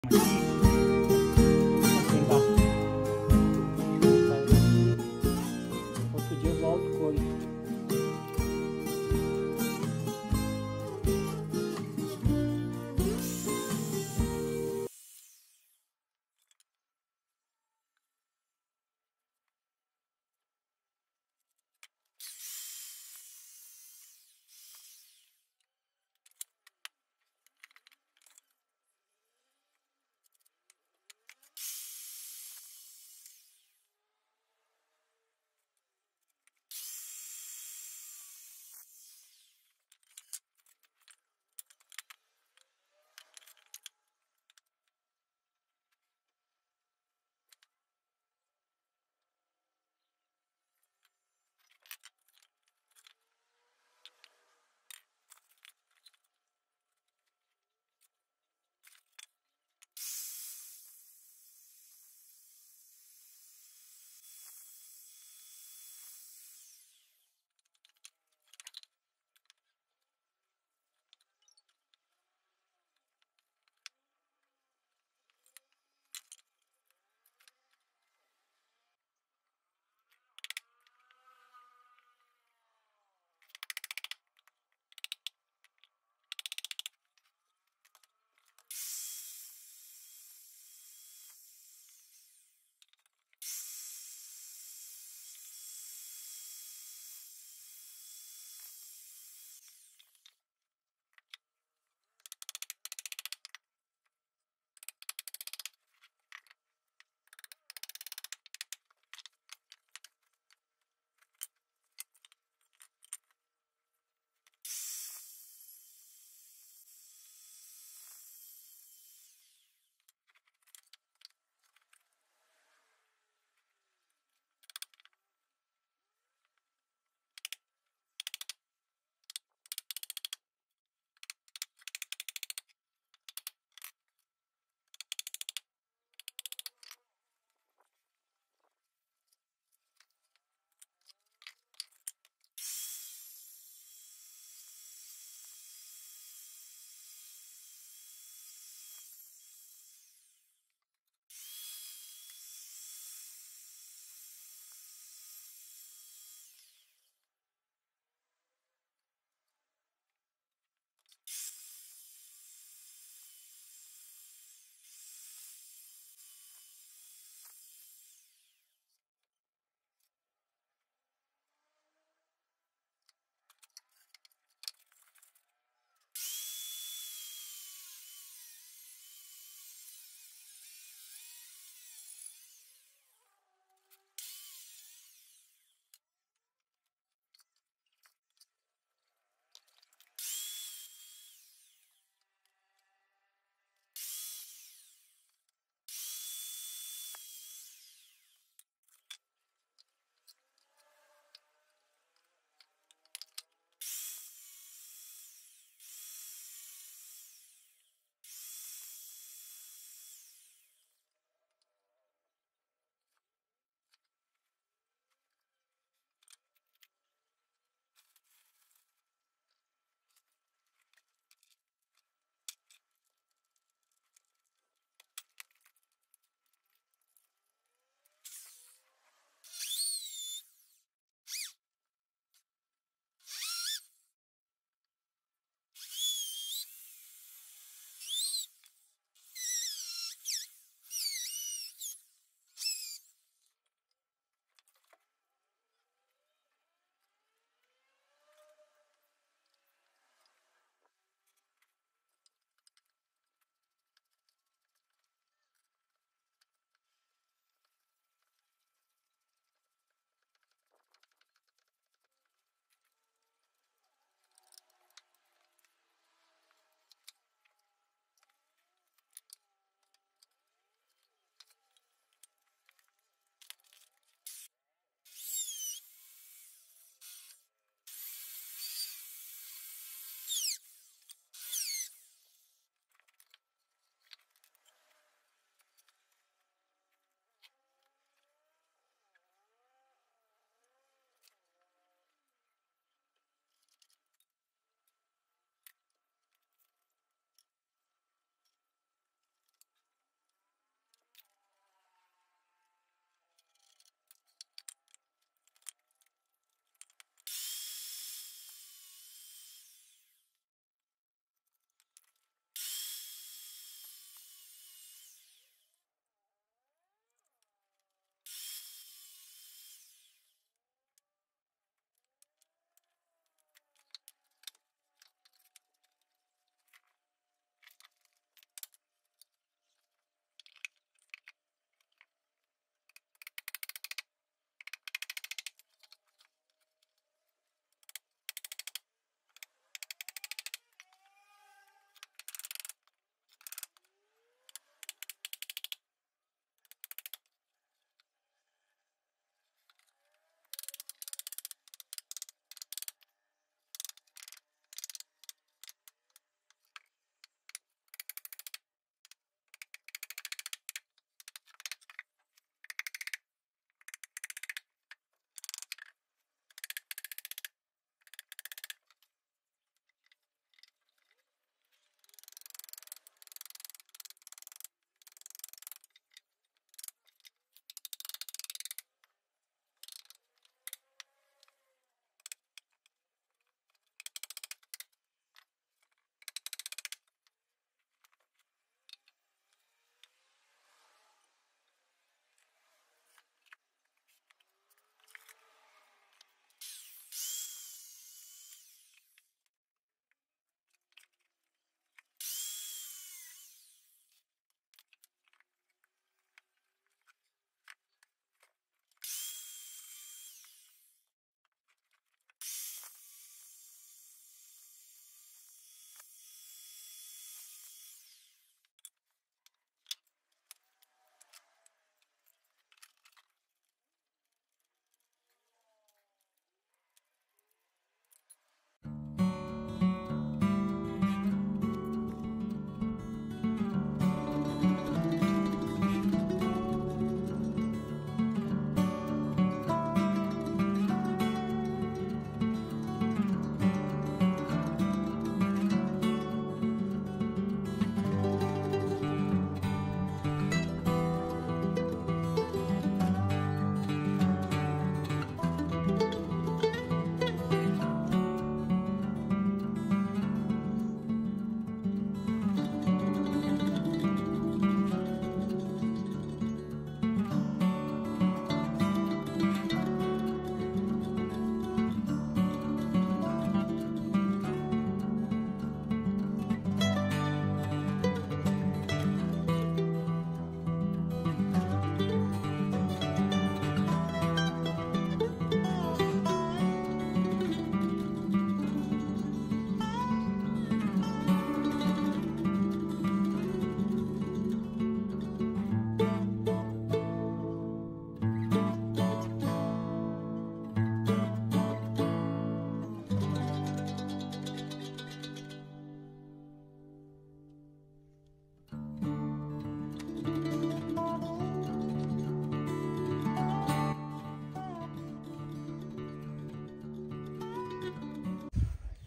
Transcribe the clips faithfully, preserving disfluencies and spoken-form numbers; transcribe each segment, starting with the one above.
Assim tá. Outro dia eu volto com ele.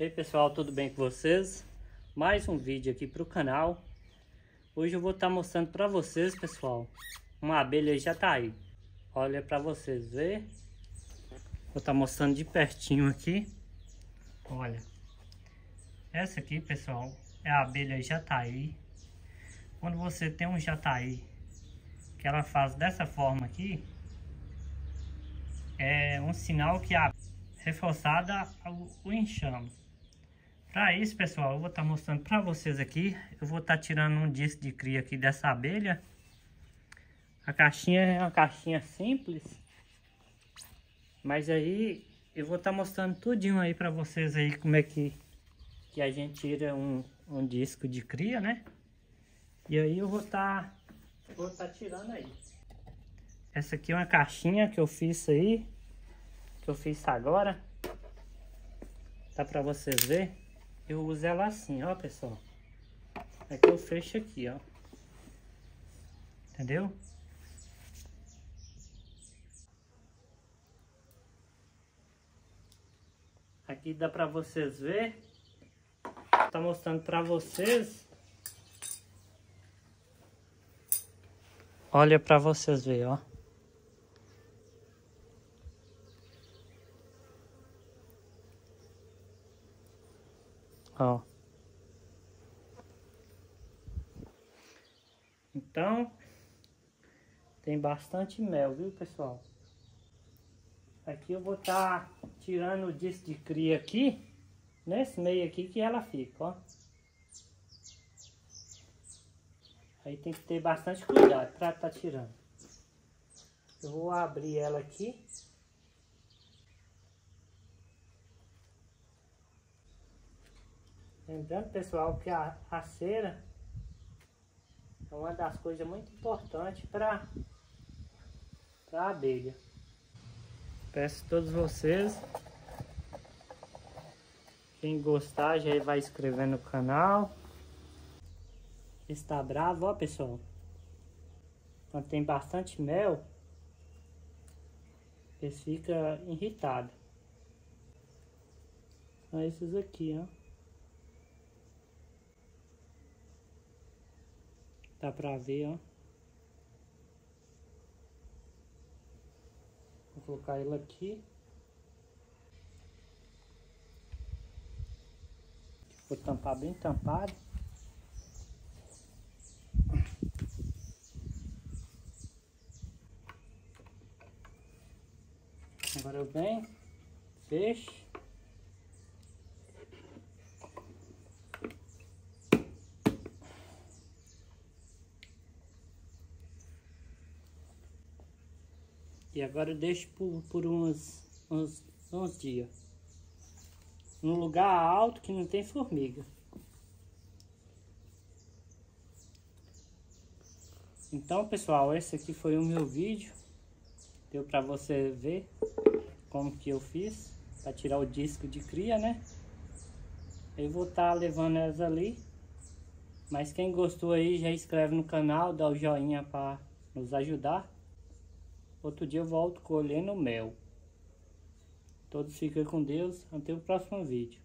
E aí pessoal, tudo bem com vocês? Mais um vídeo aqui para o canal. Hoje eu vou estar mostrando para vocês, pessoal, uma abelha jataí. Olha para vocês verem. Vou estar mostrando de pertinho aqui. Olha, essa aqui, pessoal, é a abelha jataí. Quando você tem um jataí que ela faz dessa forma aqui, é um sinal que a reforçada o enxame. Para isso, pessoal, eu vou estar mostrando para vocês aqui. Eu vou estar tirando um disco de cria aqui dessa abelha. A caixinha é uma caixinha simples, mas aí eu vou estar mostrando tudinho aí para vocês aí como é que, que a gente tira um, um disco de cria, né? E aí eu vou estar vou estar tirando aí. Essa aqui é uma caixinha que eu fiz aí, que eu fiz agora. Tá para vocês verem. Eu uso ela assim, ó, pessoal. Aqui eu fecho aqui, ó. Entendeu? Aqui dá para vocês ver. Tá mostrando para vocês. Olha para vocês verem, ó. Ó. Então, tem bastante mel, viu, pessoal? Aqui eu vou estar tá tirando o disco de cria aqui, nesse meio aqui que ela fica, ó. Aí tem que ter bastante cuidado para estar tá tirando. Eu vou abrir ela aqui. Lembrando, pessoal, que a, a cera é uma das coisas muito importantes para a abelha. Peço a todos vocês, quem gostar já vai inscrever no canal. Está bravo, ó, pessoal. Quando tem bastante mel, eles ficam irritados. São esses aqui, ó. Dá pra ver, ó. Vou colocar ele aqui. Vou tampar bem tampado. Agora eu venho, fecho. E agora eu deixo por, por uns, uns, uns dias. Num lugar alto que não tem formiga. Então, pessoal, esse aqui foi o meu vídeo. Deu pra você ver como que eu fiz para tirar o disco de cria, né? Eu vou estar tá levando elas ali. Mas quem gostou aí já inscreve no canal, dá o joinha para nos ajudar. Outro dia eu volto colhendo mel. Todos fiquem com Deus. Até o próximo vídeo.